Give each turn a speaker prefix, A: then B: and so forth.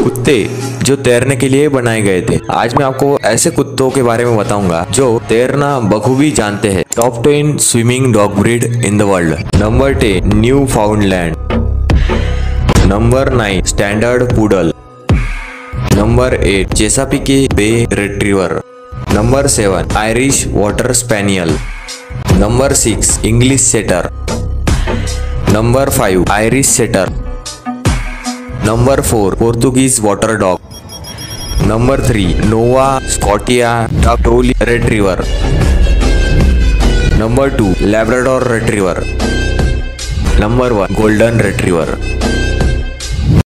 A: कुत्ते जो तैरने के लिए बनाए गए थे। आज मैं आपको ऐसे कुत्तों के बारे में बताऊंगा जो तैरना बखूबी जानते हैं। Top 10 swimming dog breed in the world. Number 10 Newfoundland. Number 9 standard poodle. Number 8 Chesapeake Bay retriever. Number 7 Irish water spaniel. Number 6 English setter. Number 5 Irish setter. Number 4 Portuguese water dog. Number 3 Nova Scotia dog retriever. Number 2 Labrador retriever. Number 1 golden retriever.